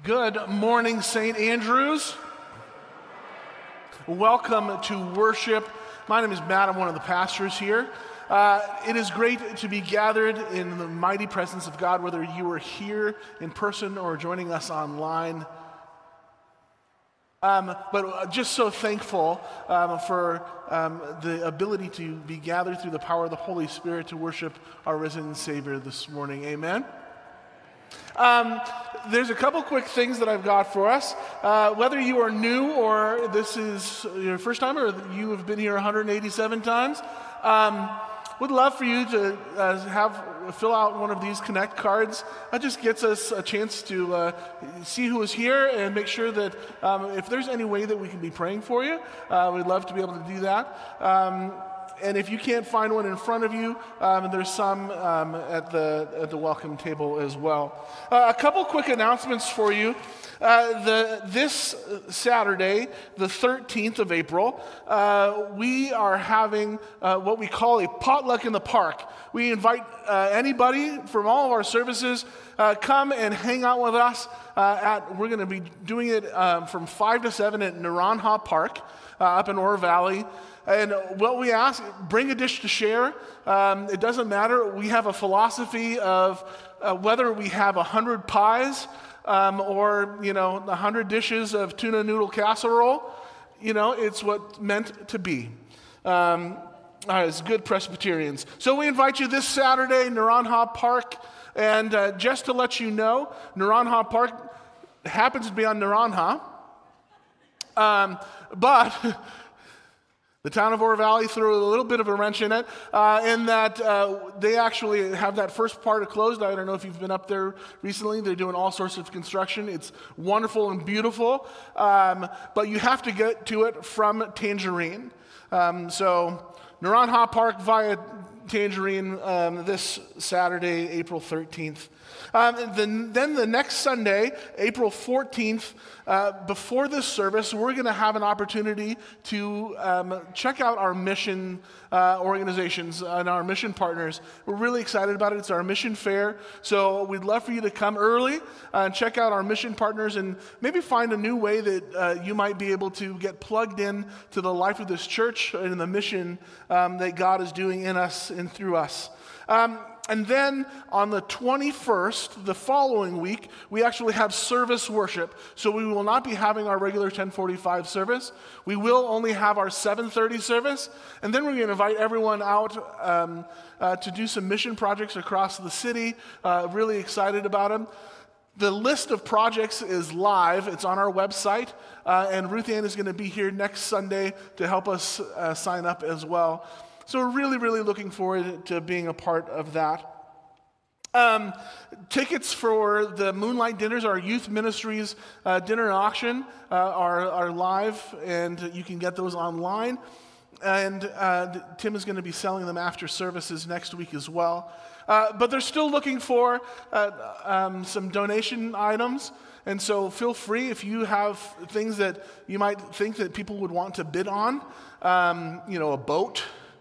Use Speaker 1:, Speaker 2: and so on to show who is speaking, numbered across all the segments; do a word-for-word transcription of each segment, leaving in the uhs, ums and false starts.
Speaker 1: Good morning, Saint Andrews. Welcome to worship. My name is Matt. I'm one of the pastors here. Uh, it is great to be gathered in the mighty presence of God, whether you are here in person or joining us online. Um, but just so thankful um, for um, the ability to be gathered through the power of the Holy Spirit to worship our risen Savior this morning. Amen. Um, there's a couple quick things that I've got for us. Uh, whether you are new or this is your first time or you have been here one hundred eighty-seven times, um, would love for you to uh, have fill out one of these Connect cards. That just gets us a chance to uh, see who is here and make sure that um, if there's any way that we can be praying for you, uh, we'd love to be able to do that. Um, And if you can't find one in front of you, um, there's some um, at the at the welcome table as well. Uh, a couple quick announcements for you. Uh, the this Saturday, the thirteenth of April, uh, we are having uh, what we call a potluck in the park. We invite uh, anybody from all of our services uh, come and hang out with us. Uh, at we're going to be doing it um, from five to seven at Naranja Park uh, up in Ore Valley. And what we ask, bring a dish to share. Um, it doesn't matter. We have a philosophy of uh, whether we have a hundred pies um, or, you know, a hundred dishes of tuna noodle casserole. You know, it's what's meant to be. Um, as good Presbyterians. So we invite you this Saturday, Naranja Park. And uh, just to let you know, Naranja Park happens to be on Naranja. Um, but... The town of Ore Valley threw a little bit of a wrench in it, uh, in that uh, they actually have that first part closed. I don't know if you've been up there recently. They're doing all sorts of construction. It's wonderful and beautiful, um, but you have to get to it from Tangerine. Um, so Naranja Park via Tangerine um, this Saturday, April thirteenth. Um, the, then the next Sunday, April fourteenth, uh, before this service, we're going to have an opportunity to um, check out our mission uh, organizations and our mission partners. We're really excited about it. It's our mission fair, so we'd love for you to come early uh, and check out our mission partners and maybe find a new way that uh, you might be able to get plugged in to the life of this church and the mission um, that God is doing in us and through us. Um, And then on the twenty-first, the following week, we actually have service worship. So we will not be having our regular ten forty-five service. We will only have our seven thirty service. And then we're going to invite everyone out um, uh, to do some mission projects across the city. Uh, really excited about them. The list of projects is live. It's on our website. Uh, and Ruth Ann is going to be here next Sunday to help us uh, sign up as well. So we're really, really looking forward to being a part of that. Um, tickets for the Moonlight Dinners, our youth ministries uh, dinner auction, uh, are, are live, and you can get those online. And uh, Tim is going to be selling them after services next week as well. Uh, but they're still looking for uh, um, some donation items. And so feel free if you have things that you might think that people would want to bid on, um, you know, a boat,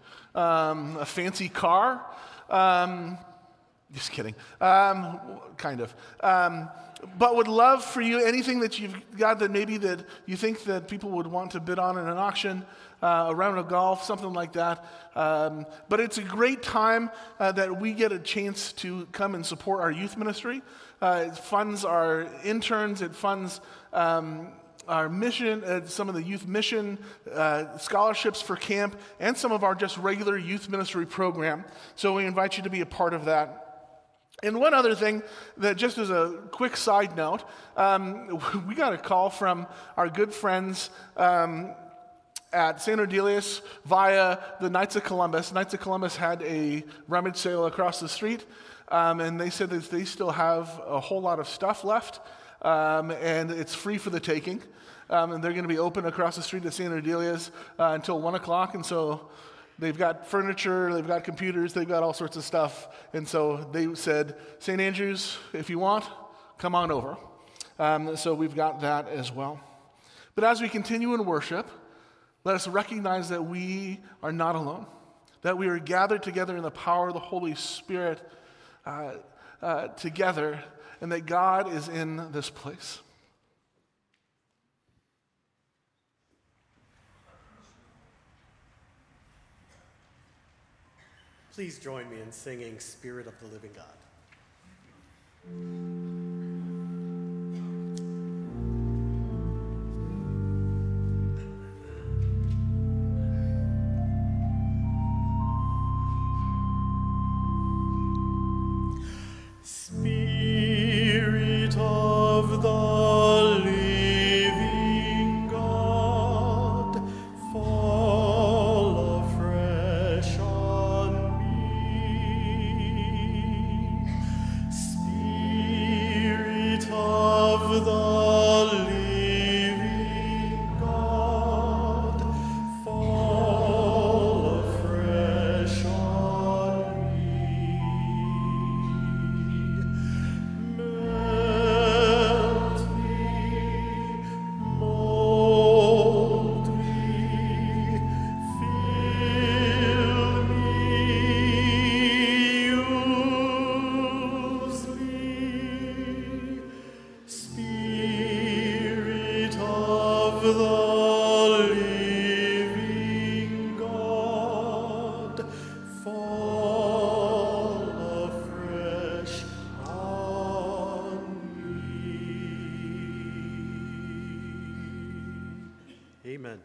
Speaker 1: Um, a fancy car, um, just kidding, um, kind of. Um, but would love for you, anything that you've got that maybe that you think that people would want to bid on in an auction, uh, a round of golf, something like that. Um, but it's a great time uh, that we get a chance to come and support our youth ministry. Uh, it funds our interns, it funds um, our mission, uh, some of the youth mission uh, scholarships for camp, and some of our just regular youth ministry program. So we invite you to be a part of that. And one other thing, that just as a quick side note, um, we got a call from our good friends um, at Saint Odelius via the Knights of Columbus. Knights of Columbus had a rummage sale across the street, um, and they said that they still have a whole lot of stuff left. Um, and it's free for the taking. Um, and they're going to be open across the street at Saint Odelius uh, until one o'clock. And so they've got furniture, they've got computers, they've got all sorts of stuff. And so they said, Saint Andrews, if you want, come on over. Um, so we've got that as well. But as we continue in worship, let us recognize that we are not alone, that we are gathered together in the power of the Holy Spirit uh, uh, together, and that God is in this place.
Speaker 2: Please join me in singing Spirit of the Living God.
Speaker 3: Spirit of the living God, fall afresh on me. Spirit of the living God, fall afresh on me. Melt me, mold me, fill me, use me. Spirit of the living God, fall afresh on me.
Speaker 2: Amen.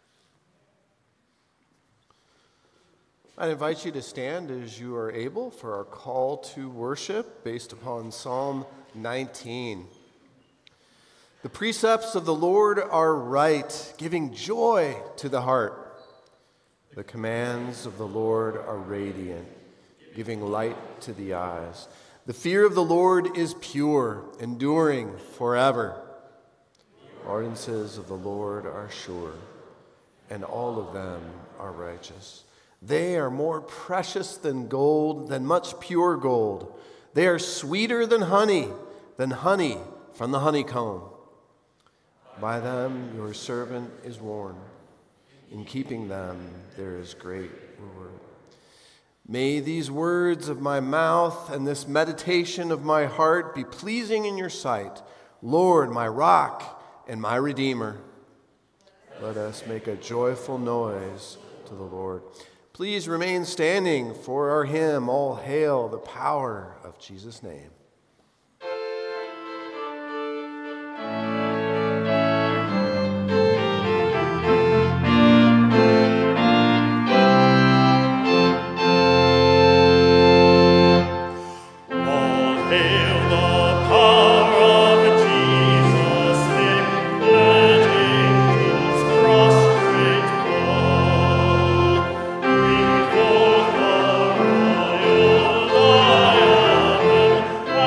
Speaker 4: I invite you to stand as you are able for our call to worship based upon Psalm nineteen. The precepts of the Lord are right, giving joy to the heart. The commands of the Lord are radiant, giving light to the eyes. The fear of the Lord is pure, enduring forever. The ordinances of the Lord are sure, and all of them are righteous. They are more precious than gold, than much pure gold. They are sweeter than honey, than honey from the honeycomb. By them your servant is warned. In keeping them there is great reward. May these words of my mouth and this meditation of my heart be pleasing in your sight, Lord, my rock and my redeemer. Let us make a joyful noise to the Lord. Please remain standing for our hymn, All Hail the Power of Jesus' Name.
Speaker 3: All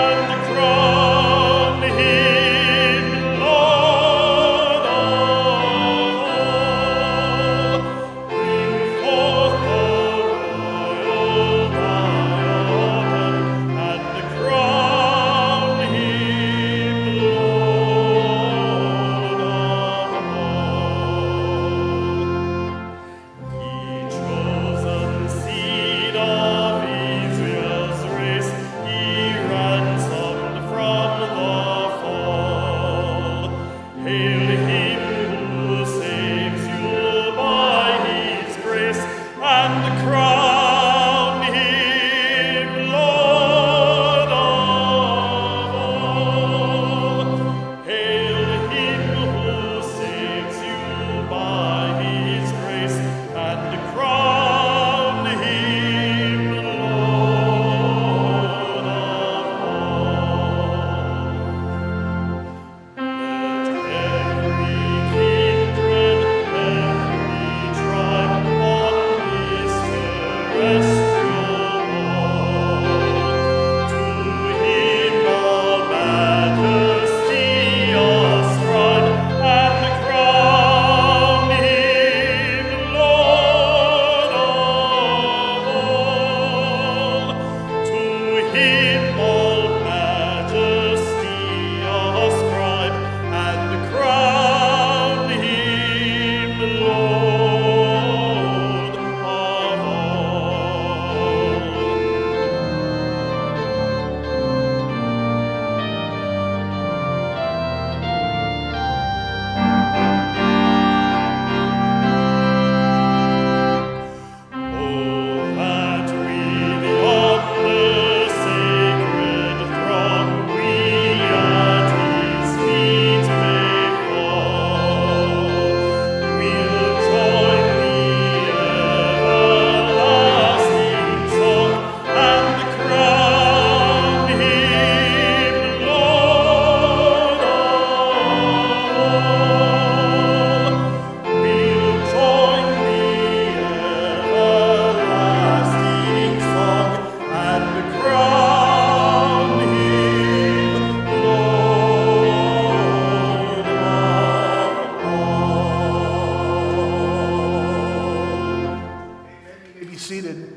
Speaker 1: be seated.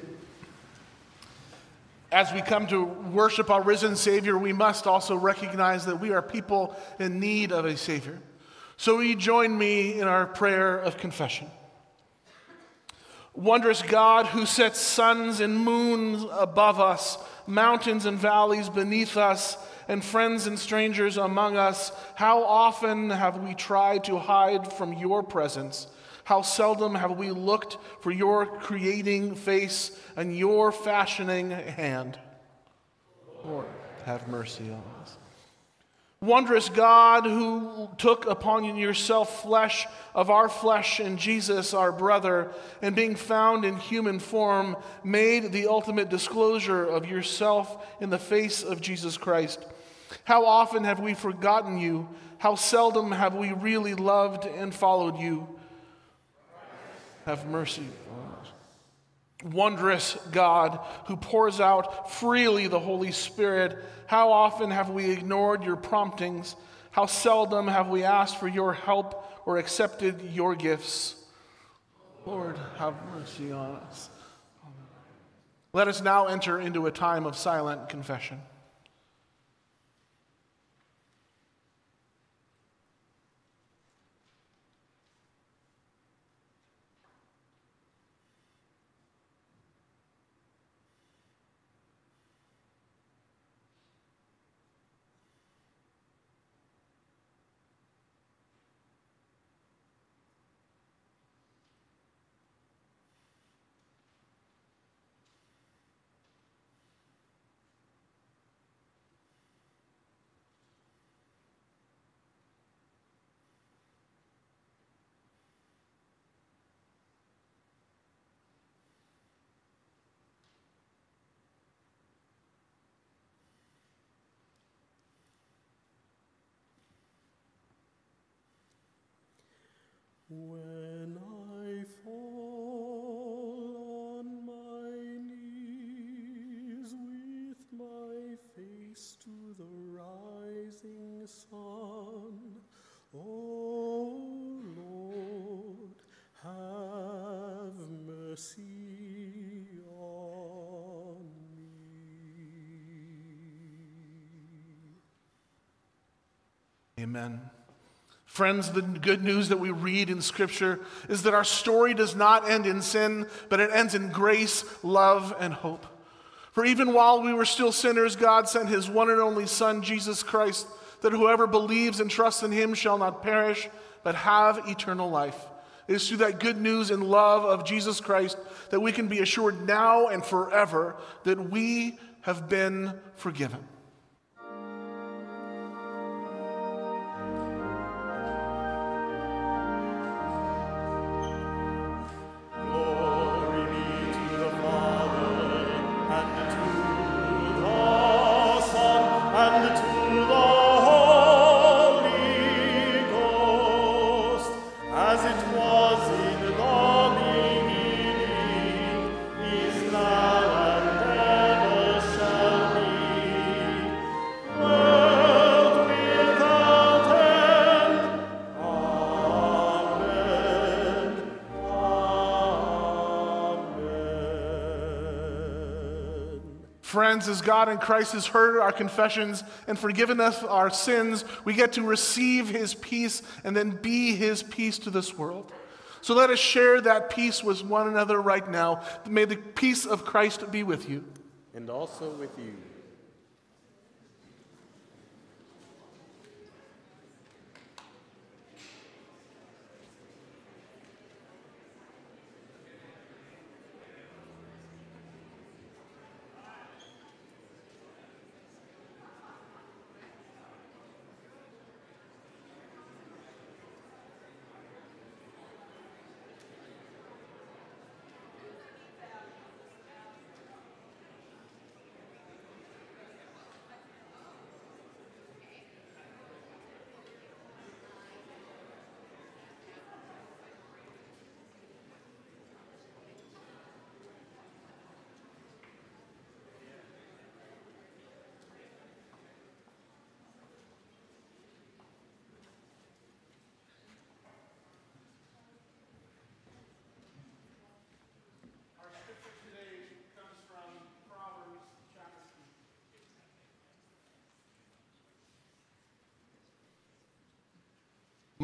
Speaker 1: As we come to worship our risen Savior, we must also recognize that we are people in need of a Savior. So will you join me in our prayer of confession? Wondrous God, who sets suns and moons above us, mountains and valleys beneath us, and friends and strangers among us, how often have we tried to hide from your presence? How seldom have we looked for your creating face and your fashioning hand? Lord, have mercy on us. Wondrous God, who took upon yourself flesh of our flesh in Jesus, our brother, and being found in human form, made the ultimate disclosure of yourself in the face of Jesus Christ. How often have we forgotten you? How seldom have we really loved and followed you? Have mercy on us. Wondrous God, who pours out freely the Holy Spirit, how often have we ignored your promptings? How seldom have we asked for your help or accepted your gifts? Lord, have mercy on us. Let us now enter into a time of silent confession.
Speaker 3: When I fall on my knees with my face to the rising sun, O Lord, have mercy on me.
Speaker 1: Amen. Friends, the good news that we read in Scripture is that our story does not end in sin, but it ends in grace, love, and hope. For even while we were still sinners, God sent his one and only Son, Jesus Christ, that whoever believes and trusts in him shall not perish, but have eternal life. It is through that good news and love of Jesus Christ that we can be assured now and forever that we have been forgiven. Friends, as God in Christ has heard our confessions and forgiven us our sins, we get to receive his peace and then be his peace to this world. So let us share that peace with one another right now. May the peace of Christ be with you.
Speaker 2: And also with you.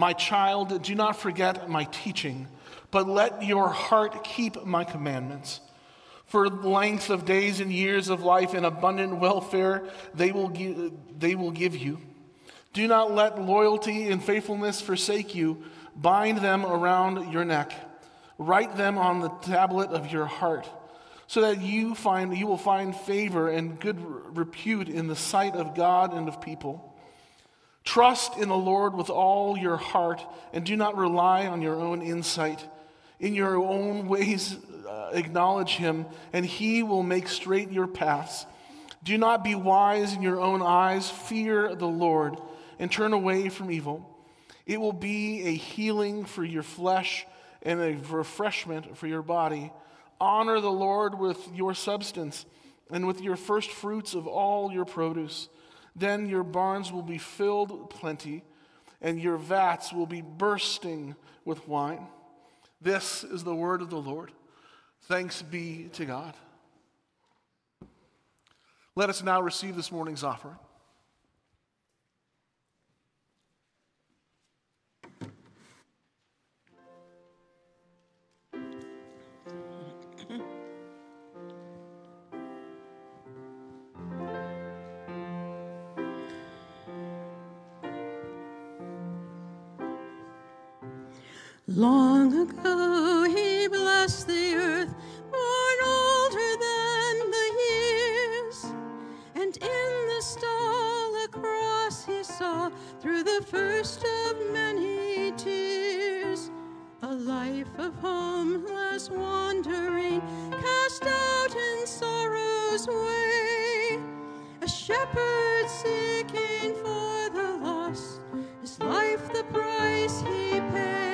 Speaker 1: My child, do not forget my teaching, but let your heart keep my commandments. For length of days and years of life and abundant welfare they will give, they will give you. Do not let loyalty and faithfulness forsake you. Bind them around your neck. Write them on the tablet of your heart, so that you find you will find favor and good repute in the sight of God and of people. Trust in the Lord with all your heart, and do not rely on your own insight. In your own ways uh, acknowledge him, and he will make straight your paths. Do not be wise in your own eyes. Fear the Lord, and turn away from evil. It will be a healing for your flesh and a refreshment for your body. Honor the Lord with your substance and with your first fruits of all your produce. Then your barns will be filled with plenty, and your vats will be bursting with wine. This is the word of the Lord. Thanks be to God. Let us now receive this morning's offering.
Speaker 5: Long ago he blessed the earth, born older than the years, and in the stall a cross he saw through the first of many tears. A life of homeless wandering, cast out in sorrow's way, a shepherd seeking for the lost, his life the price he paid.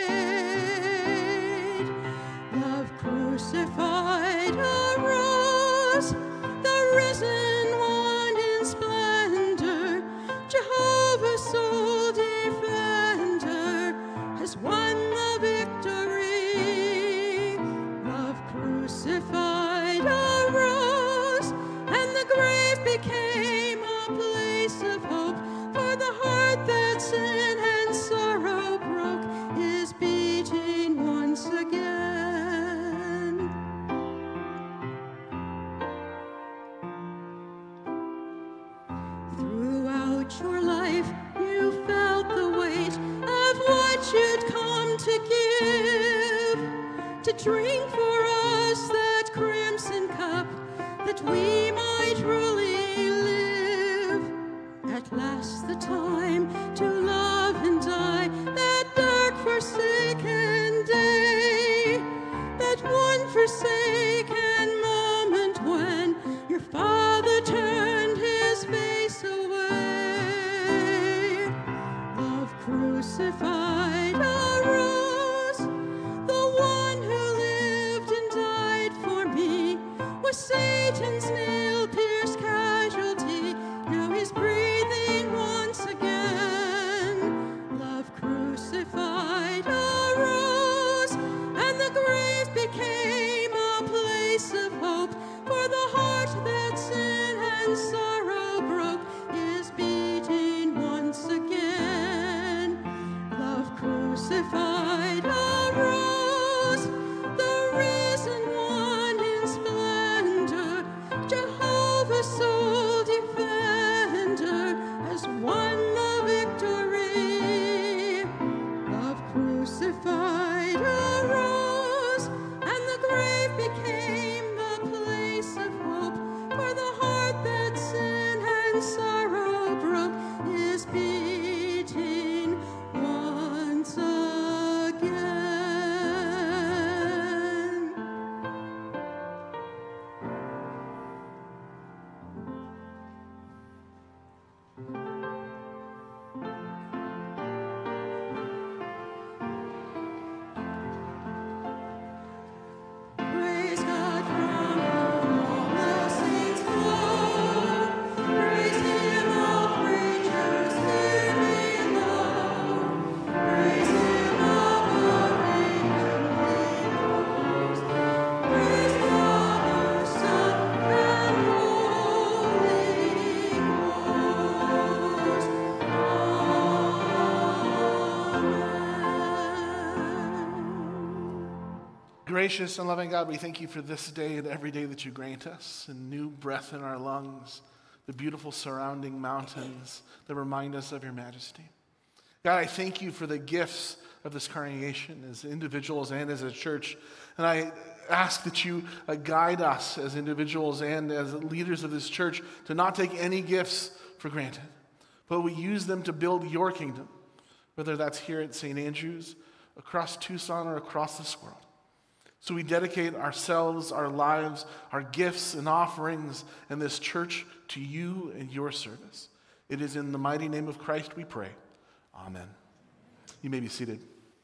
Speaker 5: Crucified arose, the risen one in splendor. Jehovah's sole defender has won the victory. Love crucified arose, and the grave became a place of hope. For the heart that sin and sorrow broke is beating once again. Your life, you felt the weight of what you'd come to give, to drink for us that crimson cup, that we might truly live. At last the time to love and die, that dark forsaken day, that one forsaken moment when your Father turned his face away. Crucified arose, the one who lived and died for me, was Satan's nail-pierced casualty. Now he's breathing once again. Love crucified arose, and the grave became a place of hope. For the heart that sin and sorrow broke is beating once again. Crucified arose, the risen one in splendor.
Speaker 1: Gracious and loving God, we thank you for this day and every day that you grant us, and new breath in our lungs, the beautiful surrounding mountains that remind us of your majesty. God, I thank you for the gifts of this congregation as individuals and as a church, and I ask that you uh, guide us as individuals and as leaders of this church to not take any gifts for granted, but we use them to build your kingdom, whether that's here at Saint Andrews, across Tucson, or across this world. So we dedicate ourselves, our lives, our gifts and offerings in this church to you and your service. It is in the mighty name of Christ we pray. Amen. You may be seated.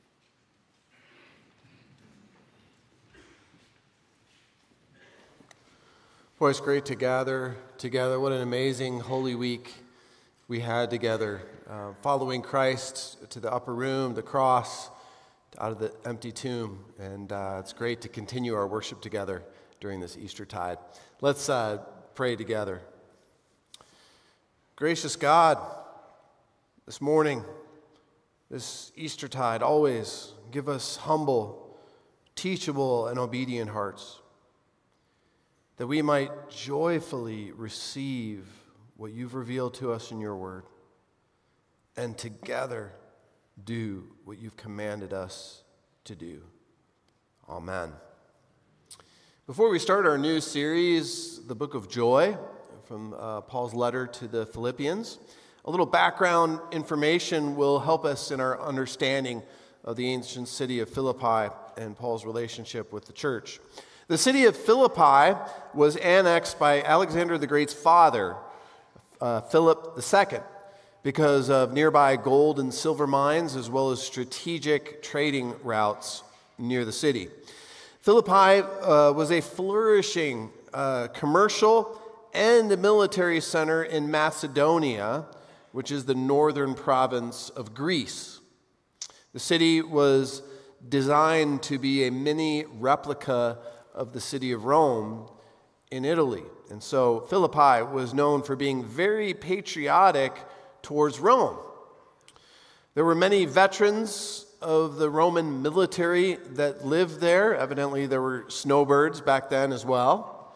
Speaker 4: Boy, it's great to gather together. What an amazing Holy Week we had together, uh, following Christ to the upper room, the cross, out of the empty tomb. And uh, it's great to continue our worship together during this Eastertide. Let's uh, pray together. Gracious God, this morning, this Eastertide, always give us humble, teachable, and obedient hearts, that we might joyfully receive what you've revealed to us in your word, and together do what you've commanded us to do. Amen. Before we start our new series, the Book of Joy, from uh, Paul's letter to the Philippians, a little background information will help us in our understanding of the ancient city of Philippi and Paul's relationship with the church. The city of Philippi was annexed by Alexander the Great's father, uh, Philip the Second, because of nearby gold and silver mines, as well as strategic trading routes near the city. Philippi uh, was a flourishing uh, commercial and military center in Macedonia, which is the northern province of Greece. The city was designed to be a mini replica of the city of Rome in Italy. And so Philippi was known for being very patriotic towards Rome. There were many veterans of the Roman military that lived there. Evidently, there were snowbirds back then as well.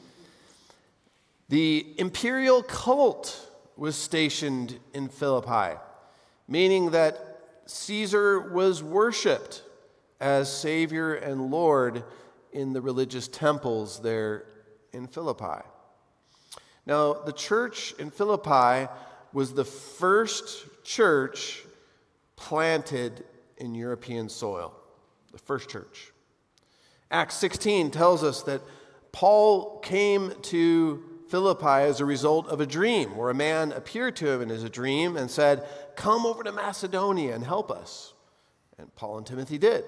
Speaker 4: The imperial cult was stationed in Philippi, meaning that Caesar was worshipped as Savior and Lord in the religious temples there in Philippi. Now, the church in Philippi was the first church planted in European soil, the first church. Acts sixteen tells us that Paul came to Philippi as a result of a dream, where a man appeared to him in his dream and said, "Come over to Macedonia and help us." And Paul and Timothy did.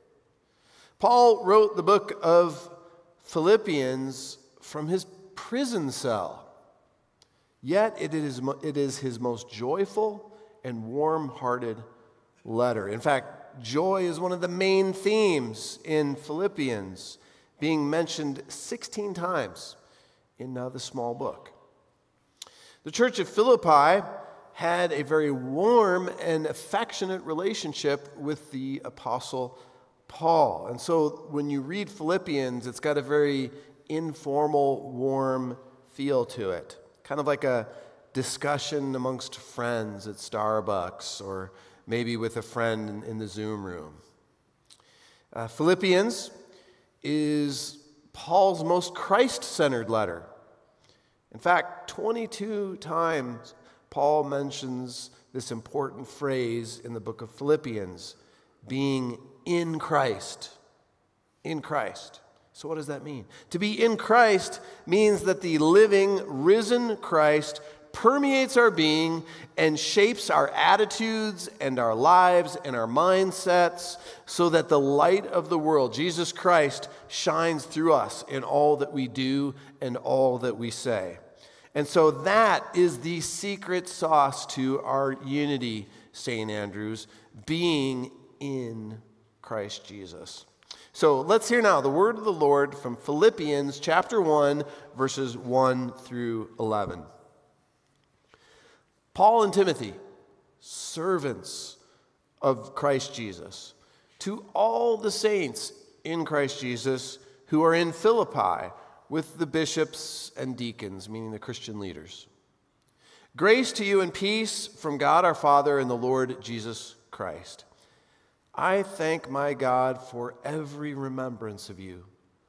Speaker 4: Paul wrote the book of Philippians from his prison cell. Yet it is, it is his most joyful and warm-hearted letter. In fact, joy is one of the main themes in Philippians, being mentioned sixteen times in uh, the small book. The church of Philippi had a very warm and affectionate relationship with the Apostle Paul. And so when you read Philippians, it's got a very informal, warm feel to it. Kind of like a discussion amongst friends at Starbucks, or maybe with a friend in, in the Zoom room. Uh, Philippians is Paul's most Christ-centered letter. In fact, twenty-two times Paul mentions this important phrase in the book of Philippians, being in Christ. In Christ. So what does that mean? To be in Christ means that the living, risen Christ permeates our being and shapes our attitudes and our lives and our mindsets, so that the light of the world, Jesus Christ, shines through us in all that we do and all that we say. And so that is the secret sauce to our unity, Saint Andrews, being in Christ Jesus. So let's hear now the word of the Lord from Philippians chapter one, verses one through eleven. Paul and Timothy, servants of Christ Jesus, to all the saints in Christ Jesus who are in Philippi with the bishops and deacons, meaning the Christian leaders. Grace to you and peace from God our Father and the Lord Jesus Christ. I thank my God for every remembrance of you,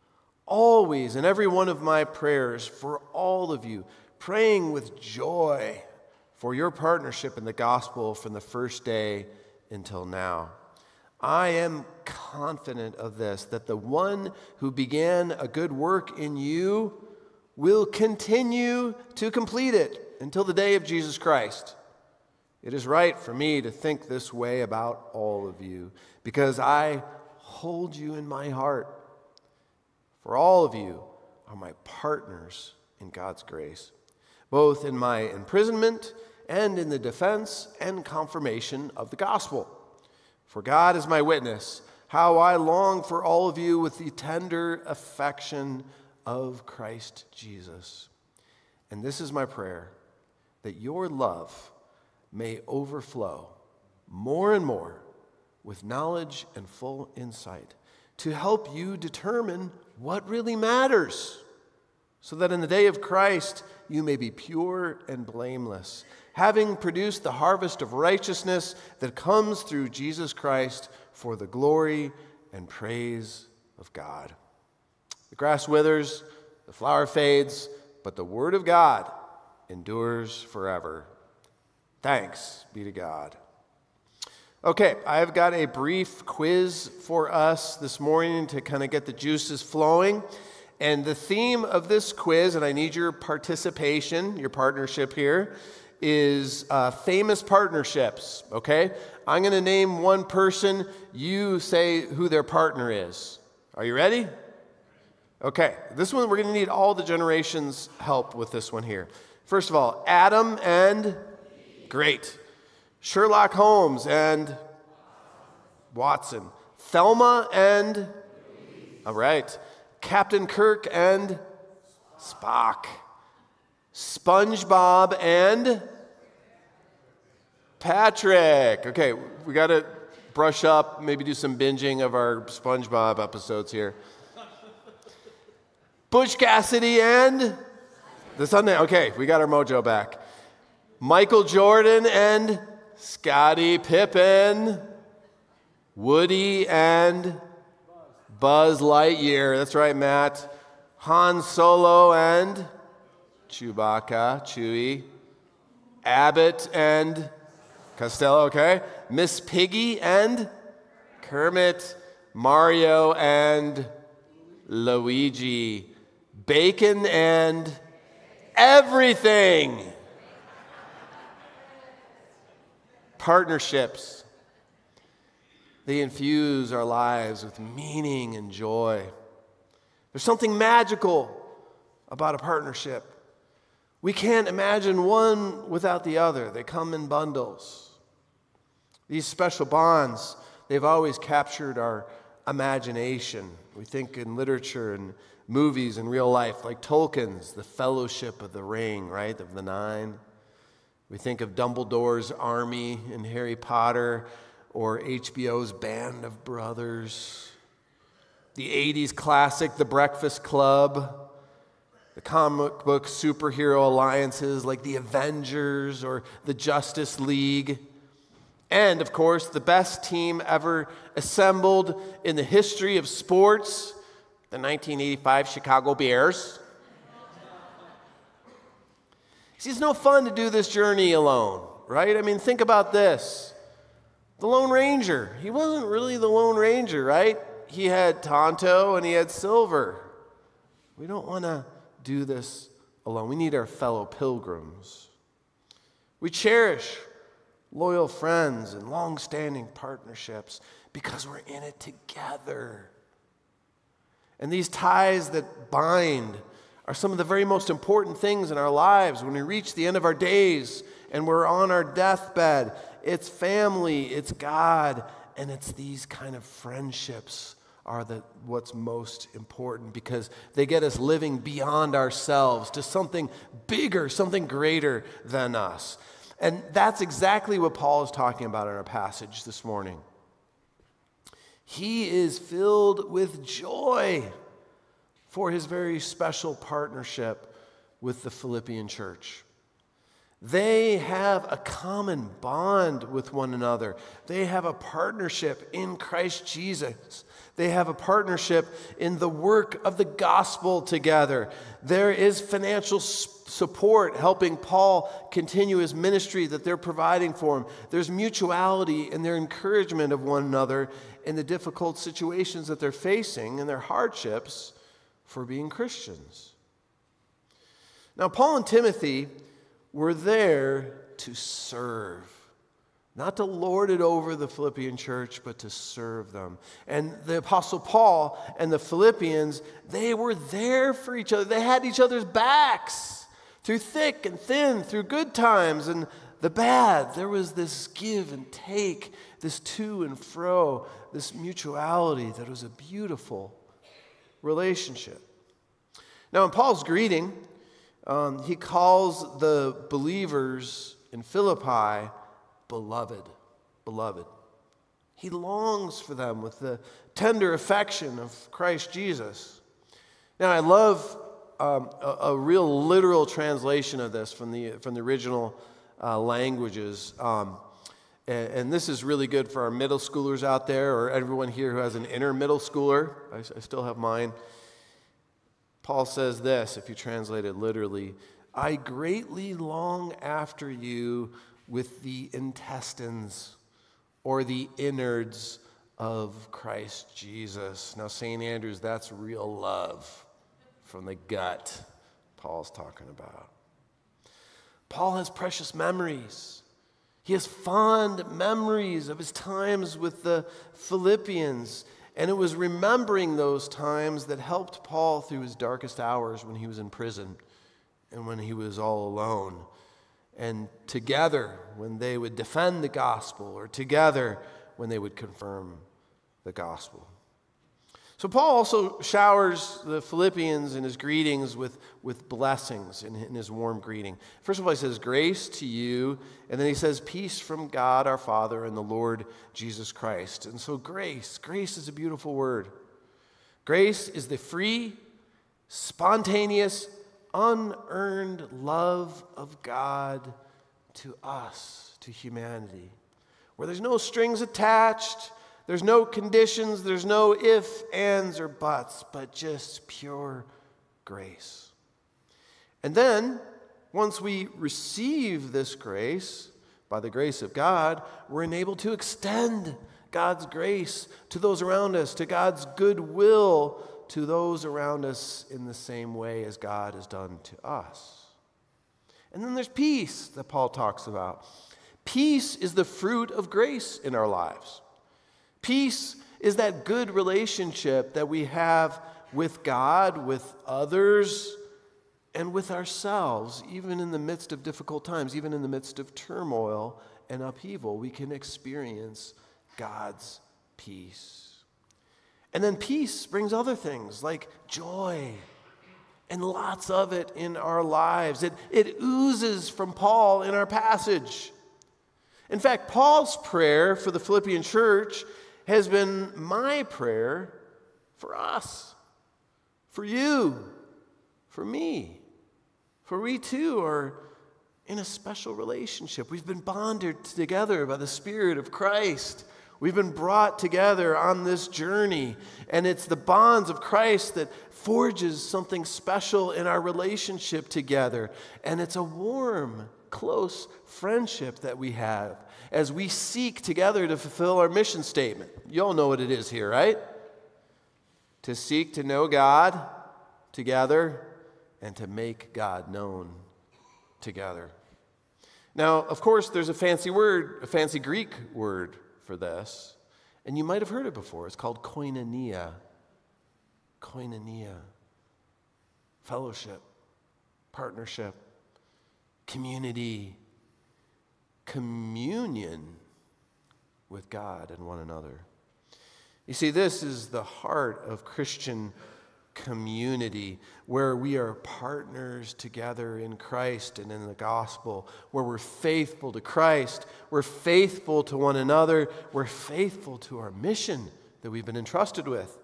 Speaker 4: always in every one of my prayers for all of you, praying with joy for your partnership in the gospel from the first day until now. I am confident of this, that the one who began a good work in you will continue to complete it until the day of Jesus Christ. It is right for me to think this way about all of you, because I hold you in my heart. For all of you are my partners in God's grace, both in my imprisonment and in the defense and confirmation of the gospel. For God is my witness, how I long for all of you with the tender affection of Christ Jesus. And this is my prayer, that your love may overflow more and more with knowledge and full insight to help you determine what really matters, so that in the day of Christ you may be pure and blameless, having produced the harvest of righteousness that comes through Jesus Christ for the glory and praise of God. The grass withers, the flower fades, but the word of God endures forever. Thanks be to God. Okay, I've got a brief quiz for us this morning to kind of get the juices flowing. And the theme of this quiz, and I need your participation, your partnership here, is uh, famous partnerships, okay? I'm going to name one person. You say who their partner is. Are you ready? Okay, this one, we're going to need all the generations' help with this one here. First of all, Adam and... Great. Sherlock Holmes and... Watson. Thelma and... All right. Captain Kirk and... Spock. SpongeBob and... Patrick. Okay, we got to brush up, maybe do some binging of our SpongeBob episodes here. Butch Cassidy and... The Sunday. Okay, we got our mojo back. Michael Jordan and Scottie Pippen. Woody and Buzz Lightyear. That's right, Matt. Han Solo and Chewbacca, Chewie. Abbott and Costello, okay. Miss Piggy and Kermit. Mario and Luigi. Bacon and everything. Partnerships. They infuse our lives with meaning and joy. There's something magical about a partnership. We can't imagine one without the other. They come in bundles. These special bonds, they've always captured our imagination. We think in literature and movies and real life, like Tolkien's The Fellowship of the Ring, right, of the Nine. We think of Dumbledore's army in Harry Potter, or H B O's Band of Brothers. The eighties classic, The Breakfast Club. The comic book superhero alliances like the Avengers or the Justice League. And, of course, the best team ever assembled in the history of sports, the nineteen eighty-five Chicago Bears. See, it's no fun to do this journey alone, right? I mean, think about this. The Lone Ranger, he wasn't really the Lone Ranger, right? He had Tonto and he had Silver. We don't want to do this alone. We need our fellow pilgrims. We cherish loyal friends and long-standing partnerships because we're in it together. And these ties that bind are some of the very most important things in our lives. When we reach the end of our days and we're on our deathbed, it's family, it's God, and it's these kind of friendships are the, what's most important, because they get us living beyond ourselves to something bigger, something greater than us. And that's exactly what Paul is talking about in our passage this morning. he is filled with joy for his very special partnership with the Philippian church. They have a common bond with one another. They have a partnership in Christ Jesus. They have a partnership in the work of the gospel together. There is financial support helping Paul continue his ministry that they're providing for him. There's mutuality in their encouragement of one another in the difficult situations that they're facing and their hardships for being Christians. Now, Paul and Timothy were there to serve. Not to lord it over the Philippian church, but to serve them. And the Apostle Paul and the Philippians, they were there for each other. They had each other's backs through thick and thin, through good times and the bad. There was this give and take, this to and fro, this mutuality that was a beautiful relationship. Now, in Paul's greeting, um, he calls the believers in Philippi beloved, beloved. He longs for them with the tender affection of Christ Jesus. Now, I love um, a, a real literal translation of this from the from the original uh, languages. Um, and, and this is really good for our middle schoolers out there, or everyone here who has an inner middle schooler. I, I still have mine. Paul says this, if you translate it literally, I greatly long after you with the intestines or the innards of Christ Jesus. Now, Saint Andrews, that's real love from the gut Paul's talking about. Paul has precious memories. He has fond memories of his times with the Philippians, and it was remembering those times that helped Paul through his darkest hours when he was in prison and when he was all alone. And together when they would defend the gospel, or together when they would confirm the gospel. So Paul also showers the Philippians in his greetings with, with blessings in, in his warm greeting. First of all, he says, grace to you, and then he says, peace from God our Father and the Lord Jesus Christ. And so grace, grace is a beautiful word. Grace is the free, spontaneous, unearned love of God to us, to humanity, where there's no strings attached, there's no conditions, there's no ifs, ands, or buts, but just pure grace. And then, once we receive this grace, by the grace of God, we're enabled to extend God's grace to those around us, to God's goodwill to those around us in the same way as God has done to us. And then there's peace that Paul talks about. Peace is the fruit of grace in our lives. Peace is that good relationship that we have with God, with others, and with ourselves, even in the midst of difficult times, even in the midst of turmoil and upheaval, we can experience God's peace. And then peace brings other things like joy, and lots of it in our lives. It, it oozes from Paul in our passage. In fact, Paul's prayer for the Philippian church has been my prayer for us, for you, for me. For we too are in a special relationship. We've been bonded together by the Spirit of Christ. We've been brought together on this journey, and it's the bonds of Christ that forges something special in our relationship together. And it's a warm, close friendship that we have as we seek together to fulfill our mission statement. You all know what it is here, right? To seek to know God together and to make God known together. Now, of course, there's a fancy word, a fancy Greek word for this, and you might have heard it before. It's called koinonia. Koinonia. Fellowship, partnership, community, communion with God and one another. You see, this is the heart of Christian community, where we are partners together in Christ and in the gospel, where we're faithful to Christ, we're faithful to one another, we're faithful to our mission that we've been entrusted with.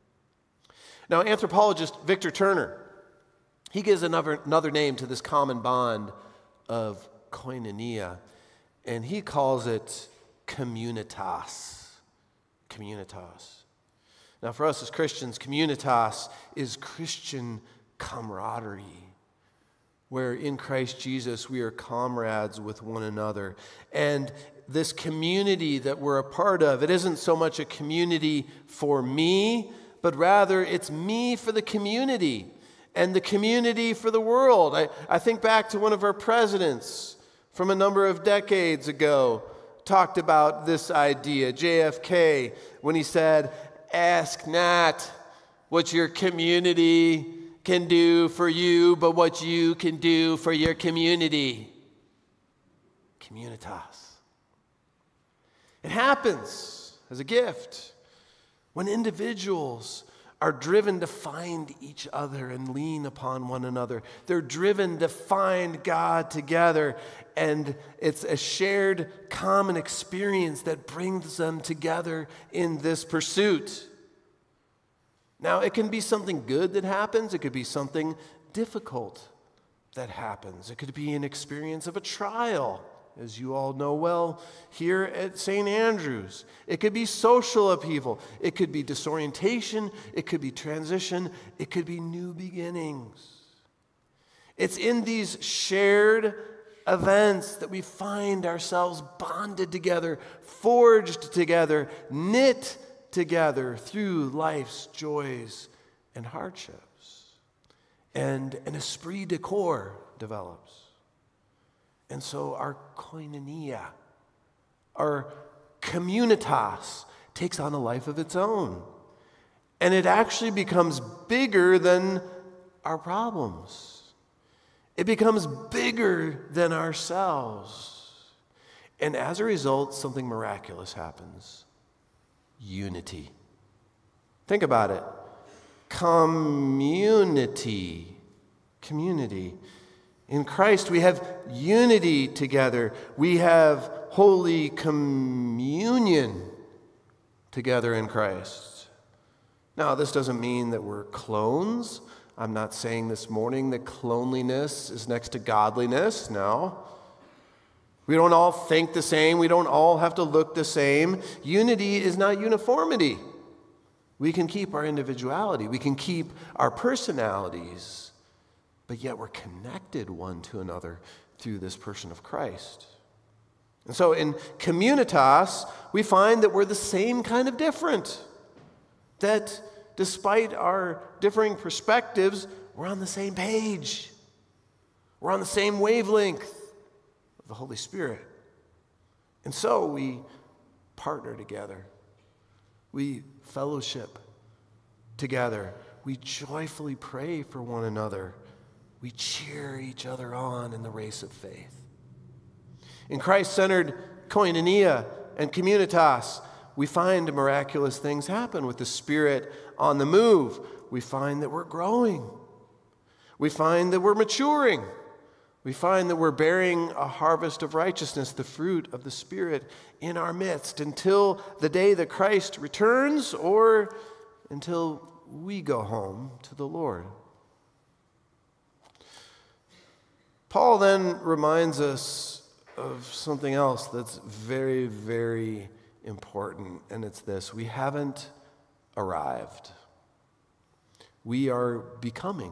Speaker 4: Now, anthropologist Victor Turner, he gives another, another name to this common bond of koinonia, and he calls it communitas. Communitas. Now, for us as Christians, communitas is Christian camaraderie, where in Christ Jesus we are comrades with one another. And this community that we're a part of, it isn't so much a community for me, but rather it's me for the community and the community for the world. I, I think back to one of our presidents from a number of decades ago, talked about this idea, J F K, when he said, "Ask not what your community can do for you, but what you can do for your community." Communitas. It happens as a gift when individuals are driven to find each other and lean upon one another. They're driven to find God together, and it's a shared common experience that brings them together in this pursuit. Now, it can be something good that happens. It could be something difficult that happens. It could be an experience of a trial, as you all know well, here at Saint Andrews. It could be social upheaval. It could be disorientation. It could be transition. It could be new beginnings. It's in these shared events that we find ourselves bonded together, forged together, knit together through life's joys and hardships. And an esprit de corps develops. And so our koinonia, our communitas, takes on a life of its own. And it actually becomes bigger than our problems. It becomes bigger than ourselves. And as a result, something miraculous happens. Unity. Think about it. Community. Community. In Christ, we have unity together. We have holy communion together in Christ. Now, this doesn't mean that we're clones. I'm not saying this morning that cloneliness is next to godliness. No. We don't all think the same. We don't all have to look the same. Unity is not uniformity. We can keep our individuality. We can keep our personalities. But yet we're connected one to another through this person of Christ. And so in communitas, we find that we're the same kind of different. That despite our differing perspectives, we're on the same page. We're on the same wavelength of the Holy Spirit. And so we partner together. We fellowship together. We joyfully pray for one another. We cheer each other on in the race of faith. In Christ-centered koinonia and communitas, we find miraculous things happen with the Spirit on the move. We find that we're growing. We find that we're maturing. We find that we're bearing a harvest of righteousness, the fruit of the Spirit in our midst, until the day that Christ returns or until we go home to the Lord. Paul then reminds us of something else that's very, very important, and it's this. We haven't arrived. We are becoming.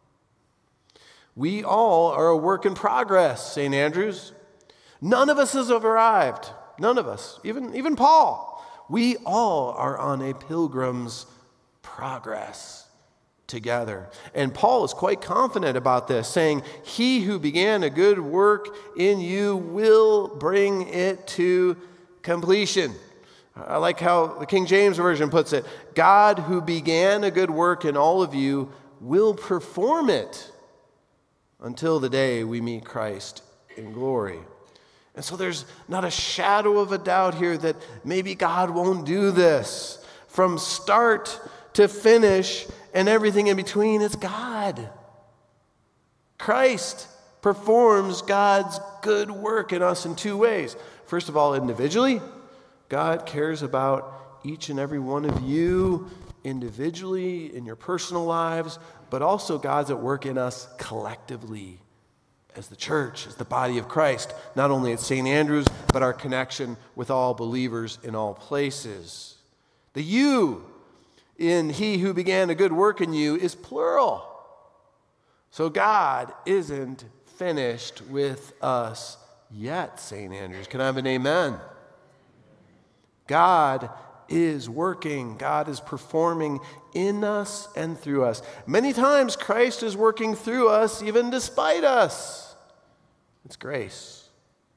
Speaker 4: We all are a work in progress, Saint Andrews. None of us has arrived. None of us, even, even Paul. We all are on a pilgrim's progress together. And Paul is quite confident about this, saying, "He who began a good work in you will bring it to completion." I like how the King James Version puts it. God who began a good work in all of you will perform it until the day we meet Christ in glory. And so there's not a shadow of a doubt here that maybe God won't do this. From start to finish and everything in between, it's God. Christ performs God's good work in us in two ways. First of all, individually, God cares about each and every one of you individually in your personal lives, but also God's at work in us collectively as the church, as the body of Christ, not only at Saint Andrew's, but our connection with all believers in all places. The you in he who began a good work in you is plural. So God isn't finished with us yet, Saint Andrew's. Can I have an amen? God is working. God is performing in us and through us. Many times Christ is working through us even despite us. It's grace.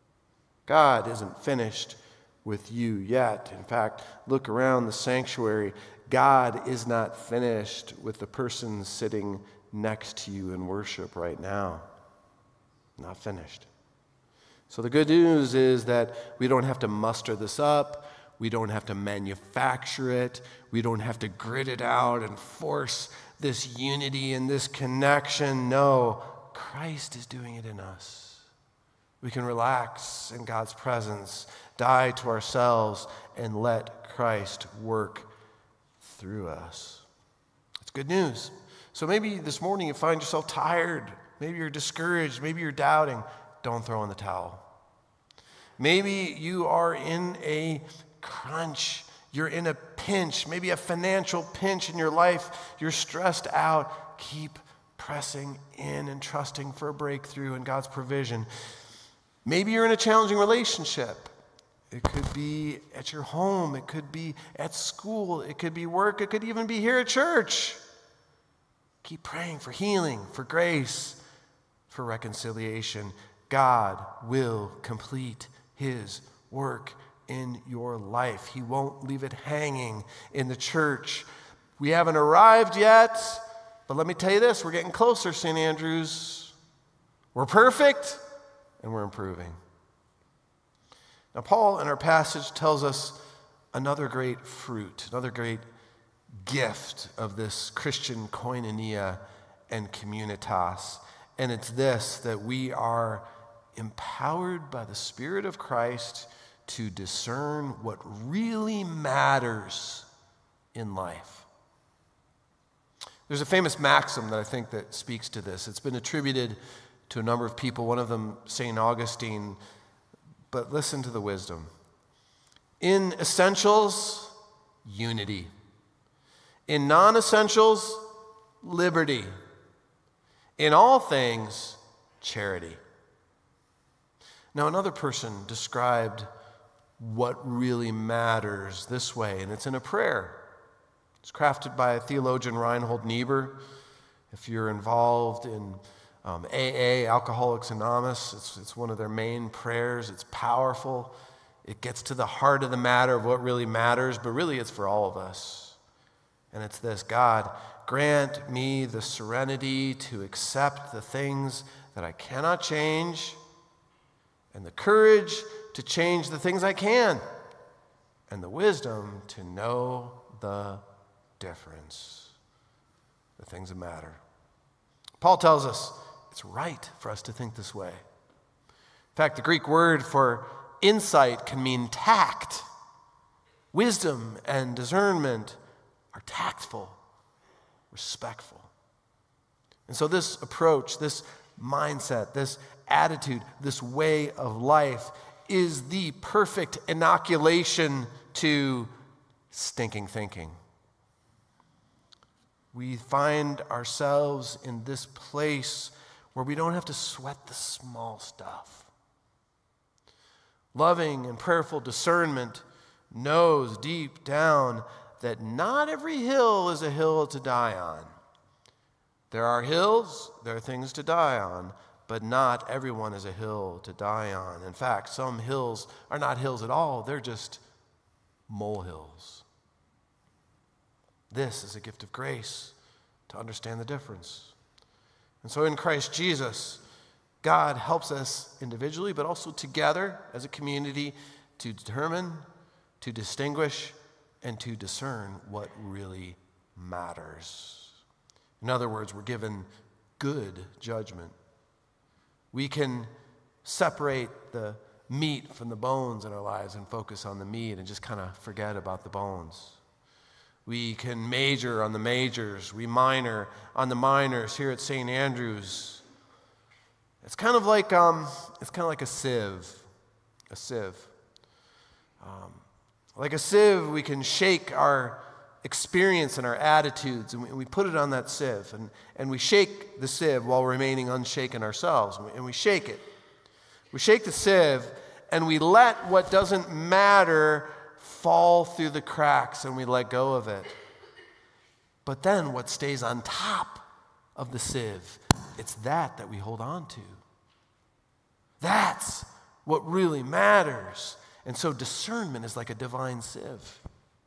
Speaker 4: God isn't finished with you yet. In fact, look around the sanctuary. God is not finished with the person sitting next to you in worship right now. Not finished. So the good news is that we don't have to muster this up. We don't have to manufacture it. We don't have to grit it out and force this unity and this connection. No, Christ is doing it in us. We can relax in God's presence, die to ourselves, and let Christ work through us. It's good news. So maybe this morning you find yourself tired. Maybe you're discouraged. Maybe you're doubting. Don't throw in the towel. Maybe you are in a crunch. You're in a pinch, maybe a financial pinch in your life. You're stressed out. Keep pressing in and trusting for a breakthrough and God's provision. Maybe you're in a challenging relationship. It could be at your home. It could be at school. It could be work. It could even be here at church. Keep praying for healing, for grace, for reconciliation. God will complete his work in your life. He won't leave it hanging in the church. We haven't arrived yet, but let me tell you this, we're getting closer, Saint Andrew's. We're perfect, and we're improving. Now, Paul in our passage tells us another great fruit, another great gift of this Christian koinonia and communitas, and it's this, that we are empowered by the Spirit of Christ to discern what really matters in life. There's a famous maxim that I think that speaks to this. It's been attributed to a number of people, one of them Saint Augustine, but listen to the wisdom. In essentials, unity. In non-essentials, liberty. In all things, charity. Now, another person described what really matters this way, and it's in a prayer. It's crafted by theologian Reinhold Niebuhr. If you're involved in um, A A, Alcoholics Anonymous, it's, it's one of their main prayers. It's powerful. It gets to the heart of the matter of what really matters, but really it's for all of us. And it's this: God, grant me the serenity to accept the things that I cannot change, and the courage to change the things I can, and the wisdom to know the difference, the things that matter. Paul tells us it's right for us to think this way. In fact, the Greek word for insight can mean tact. Wisdom and discernment are tactful, respectful. And so this approach, this mindset, this attitude, this way of life is the perfect inoculation to stinking thinking. We find ourselves in this place where we don't have to sweat the small stuff. Loving and prayerful discernment knows deep down that not every hill is a hill to die on. There are hills, there are things to die on, but not everyone is a hill to die on. In fact, some hills are not hills at all, they're just molehills. This is a gift of grace to understand the difference. And so in Christ Jesus, God helps us individually, but also together as a community to determine, to distinguish, and to discern what really matters. In other words, we're given good judgment. We can separate the meat from the bones in our lives and focus on the meat and just kind of forget about the bones. We can major on the majors. We minor on the minors here at Saint Andrews. It's kind of like um, it's kind of like a sieve, a sieve. Um, like a sieve, we can shake our experience and our attitudes, and we, and we put it on that sieve, and, and we shake the sieve while remaining unshaken ourselves, and we, and we shake it. We shake the sieve, and we let what doesn't matter fall through the cracks, and we let go of it. But then what stays on top of the sieve, it's that that we hold on to. That's what really matters. And so discernment is like a divine sieve.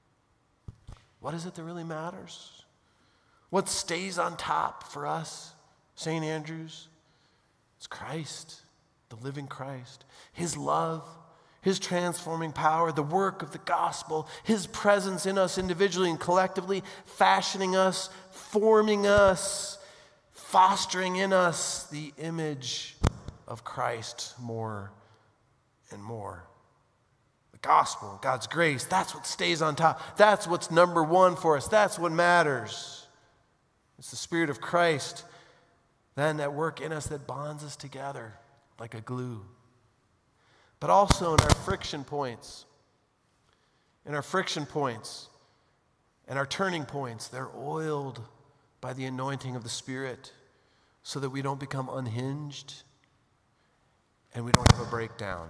Speaker 4: What is it that really matters? What stays on top for us, Saint Andrews? It's Christ, the living Christ. His love, His transforming power, the work of the gospel, His presence in us individually and collectively, fashioning us, forming us, fostering in us the image of Christ more and more. Gospel, God's grace, that's what stays on top. That's what's number one for us. That's what matters. It's the Spirit of Christ then at work in us that bonds us together like a glue. But also in our friction points, in our friction points and our turning points, they're oiled by the anointing of the Spirit so that we don't become unhinged and we don't have a breakdown.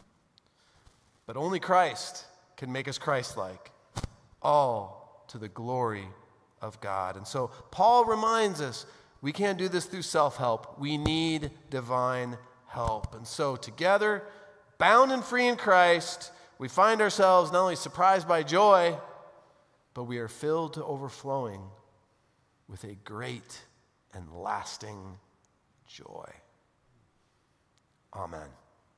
Speaker 4: But only Christ can make us Christ-like, all to the glory of God. And so Paul reminds us we can't do this through self-help. We need divine help. And so together, bound and free in Christ, we find ourselves not only surprised by joy, but we are filled to overflowing with a great and lasting joy. Amen.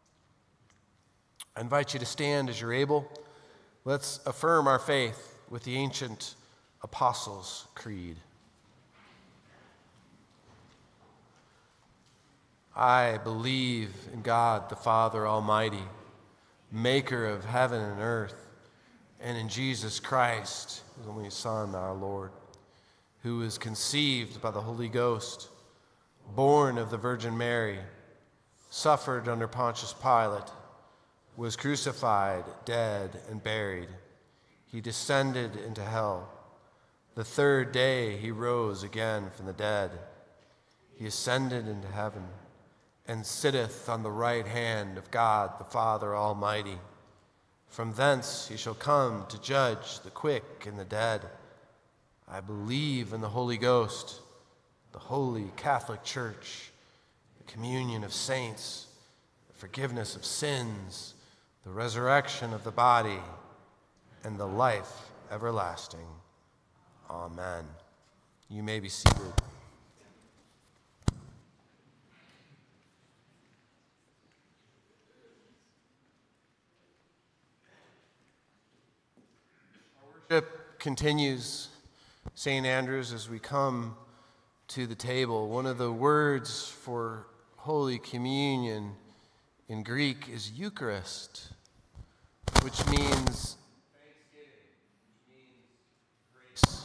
Speaker 4: I invite you to stand as you're able. Let's affirm our faith with the ancient Apostles' Creed. I believe in God the Father Almighty, maker of heaven and earth, and in Jesus Christ, His only Son, our Lord, who was conceived by the Holy Ghost, born of the Virgin Mary, suffered under Pontius Pilate, was crucified, dead, and buried. He descended into hell. The third day he rose again from the dead. He ascended into heaven and sitteth on the right hand of God the Father Almighty. From thence he shall come to judge the quick and the dead. I believe in the Holy Ghost, the holy Catholic Church, the communion of saints, the forgiveness of sins, the resurrection of the body, and the life everlasting. Amen. You may be seated. Our worship continues, Saint Andrews, as we come to the table. One of the words for Holy Communion in Greek is Eucharist, which means thanksgiving, which means grace.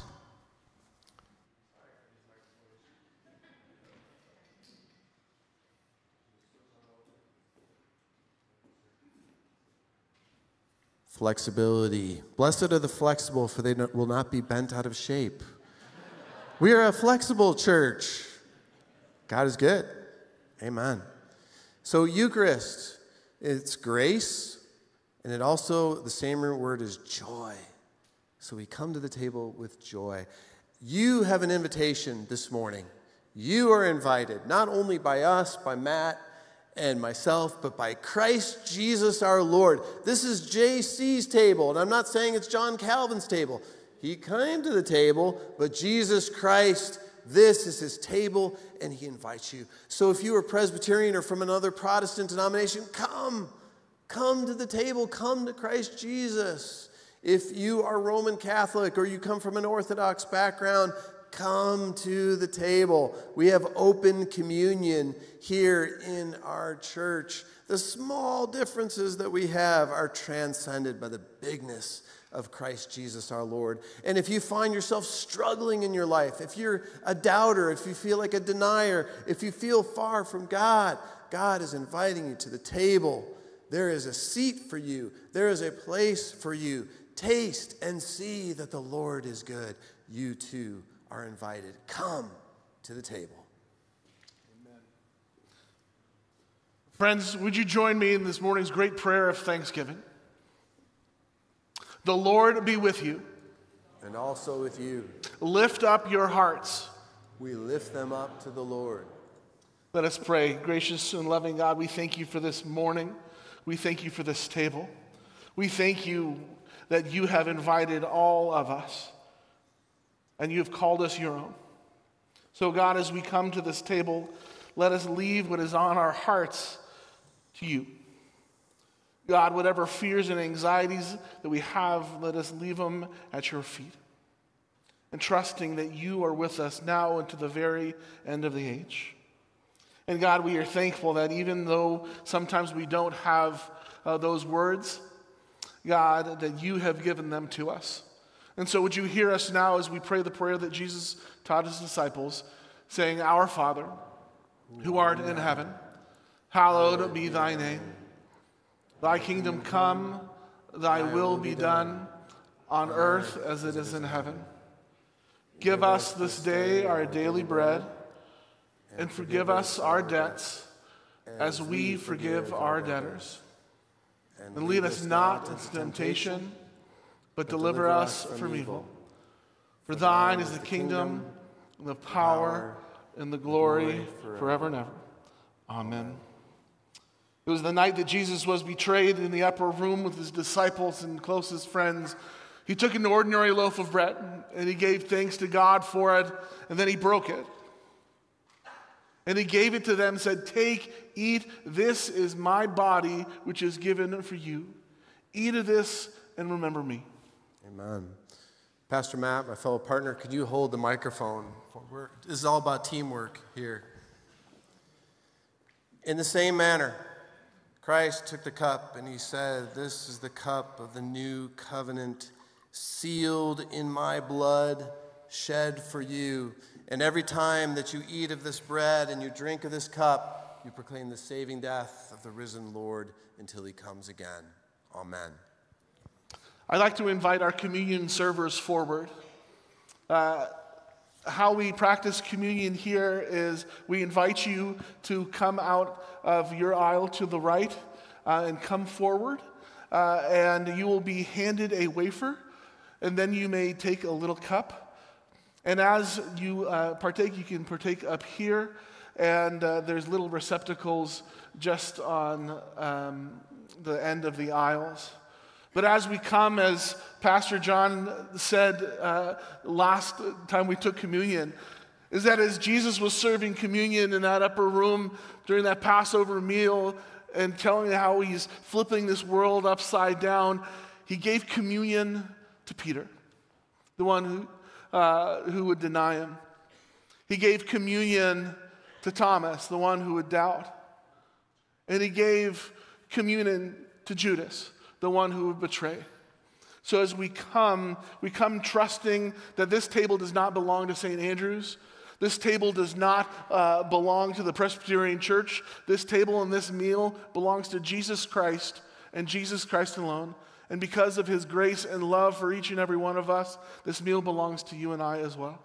Speaker 4: Flexibility. Blessed are the flexible, for they will not be bent out of shape. We are a flexible church. God is good. Amen. So Eucharist, it's grace, and it also, the same root word is joy. So we come to the table with joy. You have an invitation this morning. You are invited, not only by us, by Matt and myself, but by Christ Jesus our Lord. This is J C's table, and I'm not saying it's John Calvin's table. He came to the table, but Jesus Christ, this is his table, and he invites you. So if you are Presbyterian or from another Protestant denomination, come. Come to the table. Come to Christ Jesus. If you are Roman Catholic or you come from an Orthodox background, come to the table. We have open communion here in our church. The small differences that we have are transcended by the bigness of Christ Jesus our Lord. And if you find yourself struggling in your life, if you're a doubter, if you feel like a denier, if you feel far from God, God is inviting you to the table. There is a seat for you. There is a place for you. Taste and see that the Lord is good. You too are invited. Come to the table.
Speaker 1: Amen. Friends, would you join me in this morning's great prayer of thanksgiving? The Lord be with you.
Speaker 4: And also with you.
Speaker 1: Lift up your hearts.
Speaker 4: We lift them up to the Lord.
Speaker 1: Let us pray. Gracious and loving God, we thank you for this morning. We thank you for this table. We thank you that you have invited all of us and you have called us your own. So God, as we come to this table, let us leave what is on our hearts to you. God, whatever fears and anxieties that we have, let us leave them at your feet. And trusting that you are with us now and to the very end of the age. And God, we are thankful that even though sometimes we don't have uh, those words, God, that you have given them to us. And so would you hear us now as we pray the prayer that Jesus taught his disciples, saying, Our Father, who art in heaven, hallowed be thy name. Thy kingdom come, thy will be done, on earth as it is in heaven. Give us this day our daily bread, and forgive us our debts, as we forgive our debtors. And lead us not into temptation, but deliver us from evil. For thine is the kingdom, and the power, and the glory forever and ever. Amen. It was the night that Jesus was betrayed in the upper room with his disciples and closest friends. He took an ordinary loaf of bread, and he gave thanks to God for it, and then he broke it. And he gave it to them and said, Take, eat, this is my body, which is given for you. Eat of this and remember me.
Speaker 4: Amen. Pastor Matt, my fellow partner, could you hold the microphone? We're, this is all about teamwork here. In the same manner, Christ took the cup and he said, This is the cup of the new covenant, sealed in my blood, shed for you. And every time that you eat of this bread and you drink of this cup, you proclaim the saving death of the risen Lord until he comes again. Amen.
Speaker 1: I'd like to invite our communion servers forward. Uh, how we practice communion here is we invite you to come out of your aisle to the right uh, and come forward. Uh, and you will be handed a wafer, and then you may take a little cup. And as you uh, partake, you can partake up here, and uh, there's little receptacles just on um, the end of the aisles. But as we come, as Pastor John said uh, last time we took communion, is that as Jesus was serving communion in that upper room during that Passover meal and telling how he's flipping this world upside down, he gave communion to Peter, the one who Uh, who would deny him. He gave communion to Thomas, the one who would doubt. And he gave communion to Judas, the one who would betray. So as we come, we come trusting that this table does not belong to Saint Andrew's. This table does not uh, belong to the Presbyterian Church. This table and this meal belongs to Jesus Christ and Jesus Christ alone. And because of his grace and love for each and every one of us, this meal belongs to you and I as well.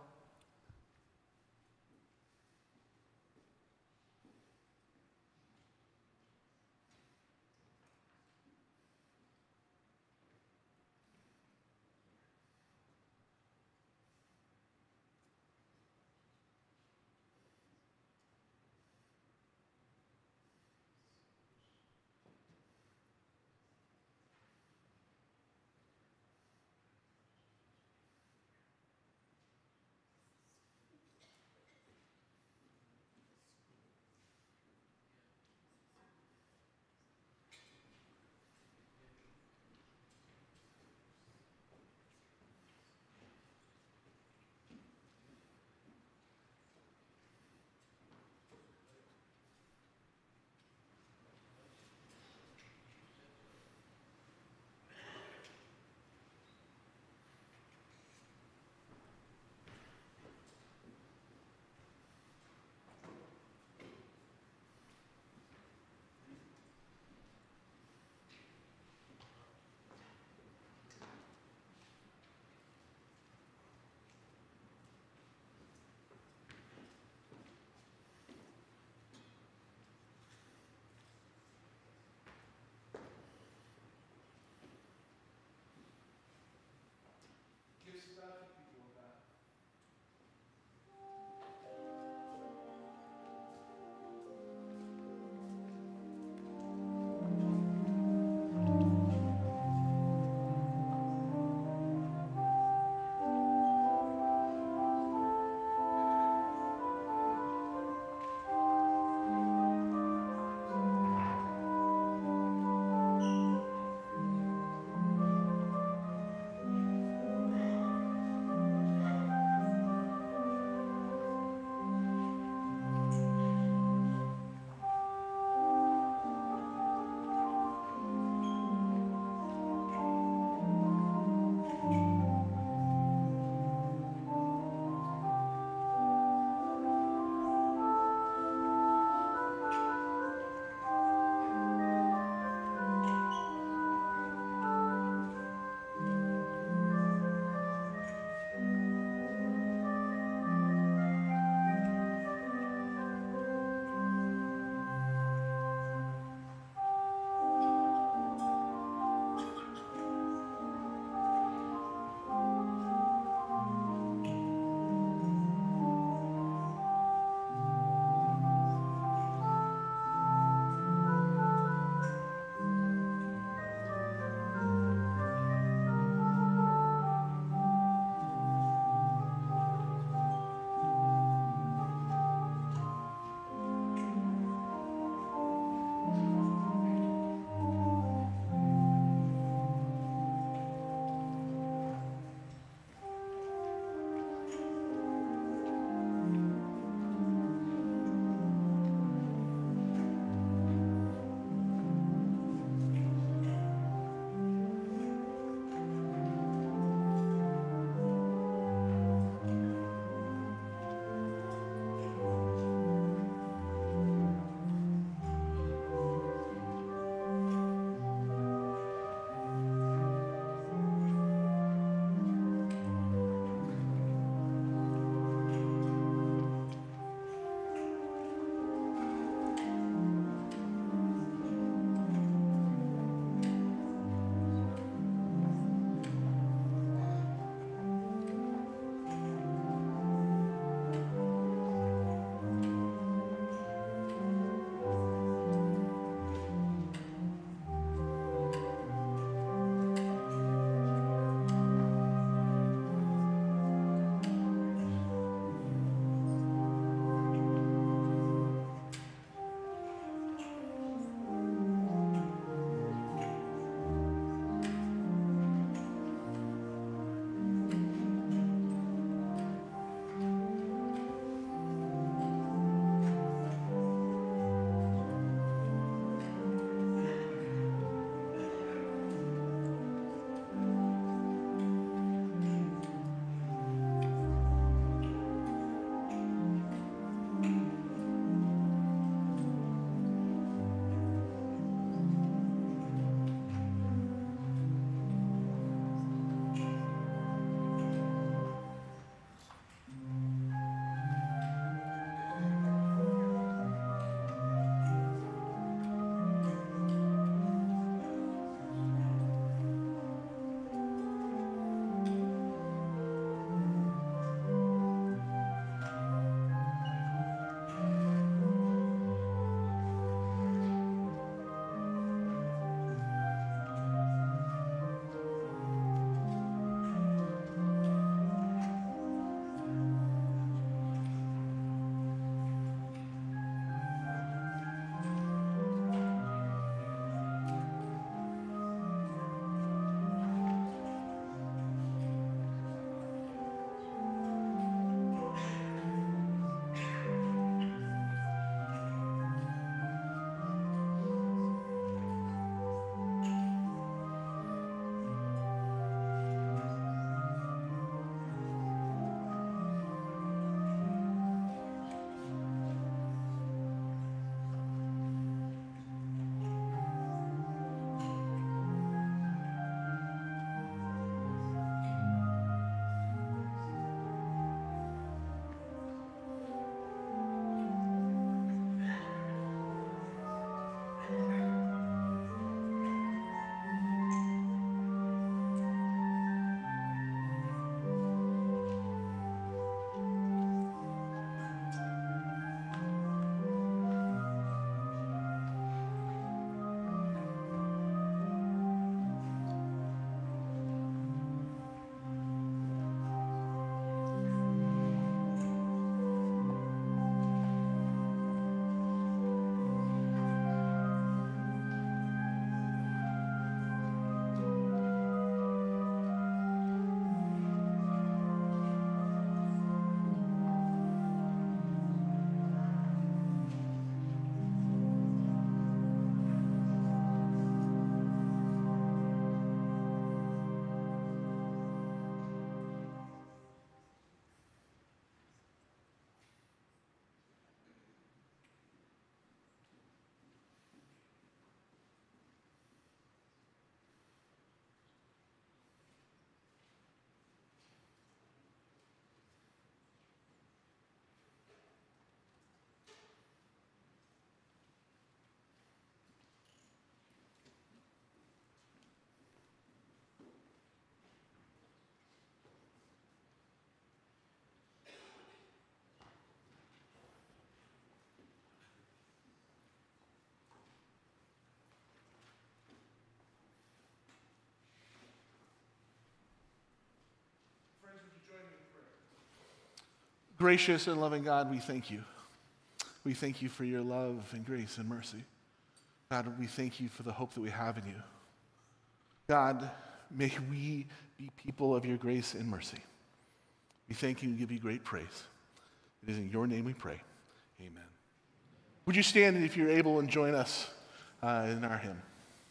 Speaker 1: Gracious and loving God, we thank you. We thank you for your love and grace and mercy. God, we thank you for the hope that we have in you. God, may we be people of your grace and mercy. We thank you and give you great praise. It is in your name we pray. Amen. Would you stand if you're able and join us uh, in our hymn?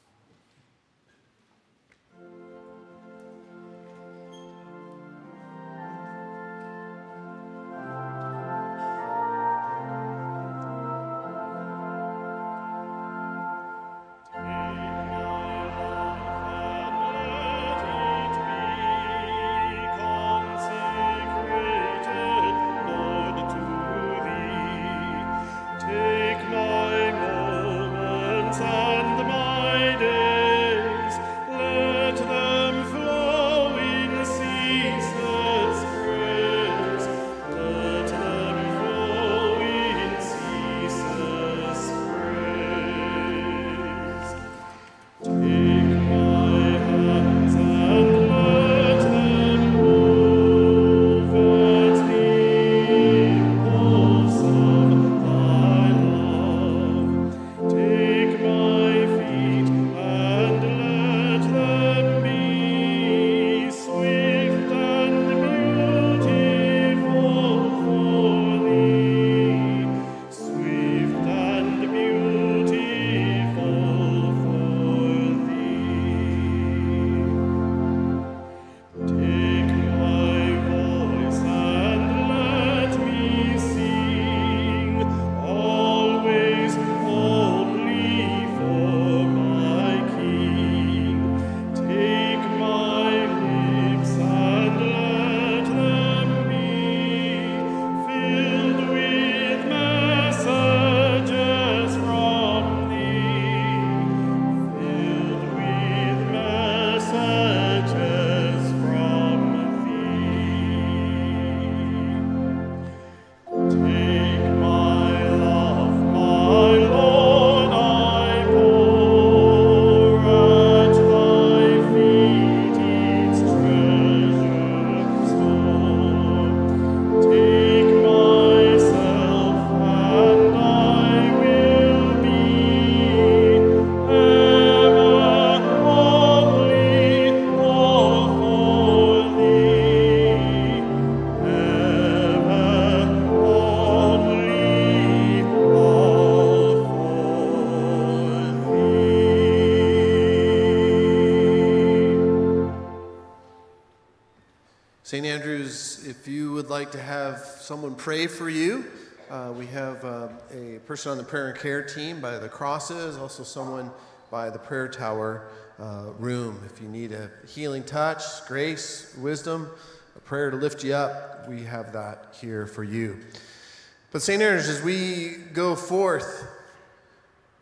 Speaker 4: Saint Andrews, if you would like to have someone pray for you, uh, we have uh, a person on the prayer and care team by the crosses, also someone by the prayer tower uh, room. If you need a healing touch, grace, wisdom, a prayer to lift you up, we have that here for you. But Saint Andrews, as we go forth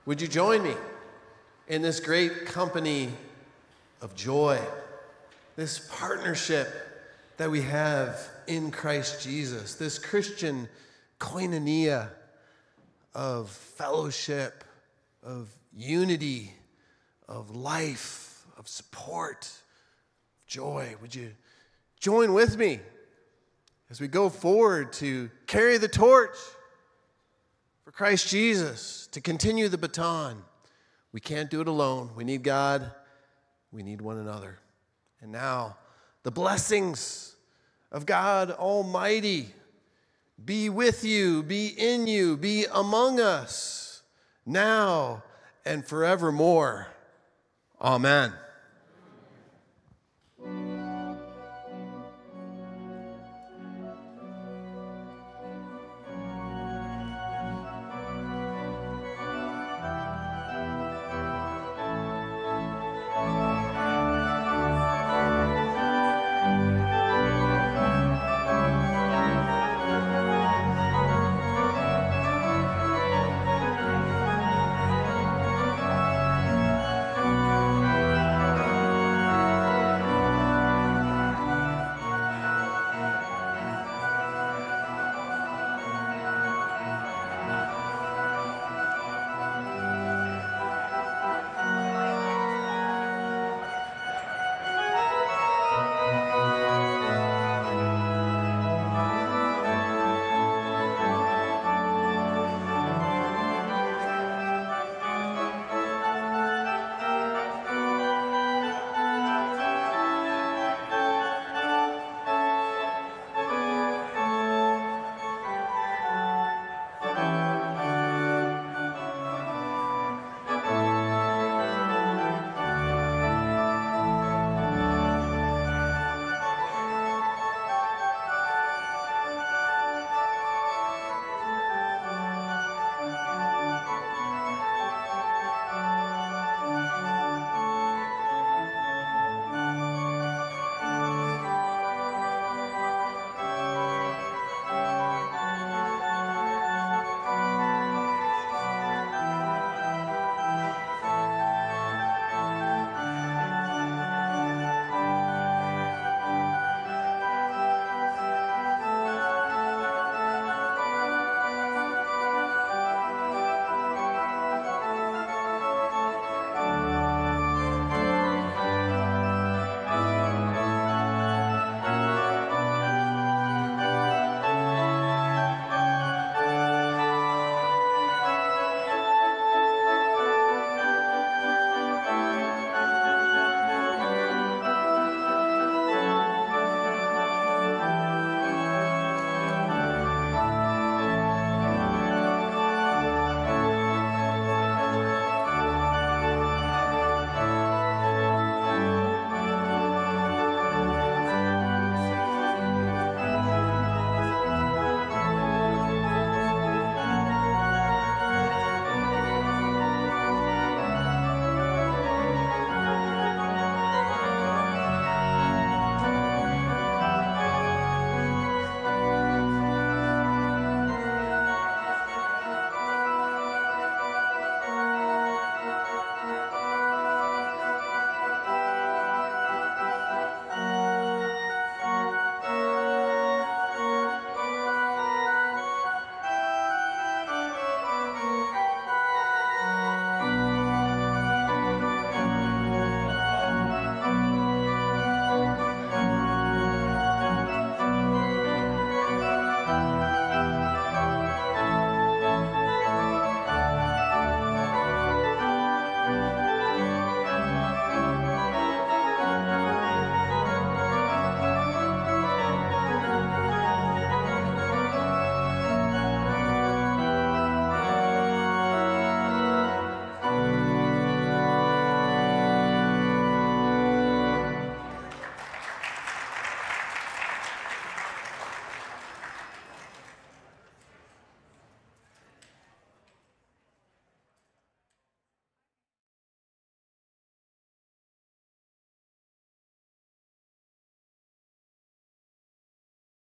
Speaker 4: Would you join me in this great company of joy, this partnership that we have in Christ Jesus, this Christian koinonia of fellowship, of unity, of life, of support, of joy? Would you join with me as we go forward to carry the torch for Christ Jesus, to continue the baton? We can't do it alone. We need God. We need one another. And now, the blessings of God Almighty be with you, be in you, be among us, now and forevermore. Amen.